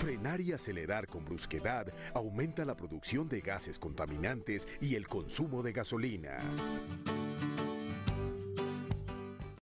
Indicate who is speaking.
Speaker 1: Frenar y acelerar con brusquedad aumenta la producción de gases contaminantes y el consumo de gasolina.